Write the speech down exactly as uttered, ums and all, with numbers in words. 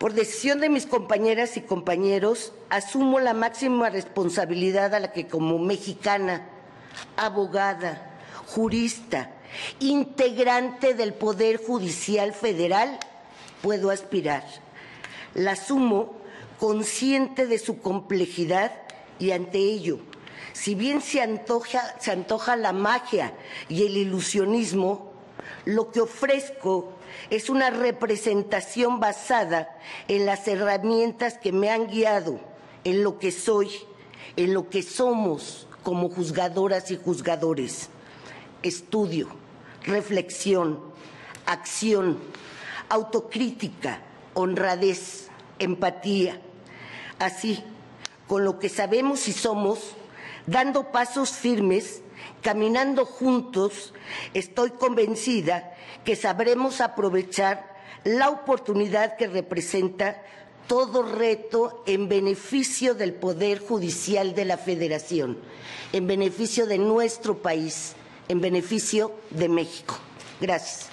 Por decisión de mis compañeras y compañeros, asumo la máxima responsabilidad a la que como mexicana, abogada, jurista, integrante del Poder Judicial Federal, puedo aspirar. La asumo consciente de su complejidad y ante ello, si bien se antoja, se antoja la magia y el ilusionismo, lo que ofrezco es una representación basada en las herramientas que me han guiado, en lo que soy, en lo que somos como juzgadoras y juzgadores. Estudio, reflexión, acción, autocrítica, honradez, empatía. Así, con lo que sabemos y somos, dando pasos firmes, caminando juntos, estoy convencida que sabremos aprovechar la oportunidad que representa todo reto en beneficio del Poder Judicial de la Federación, en beneficio de nuestro país, en beneficio de México. Gracias.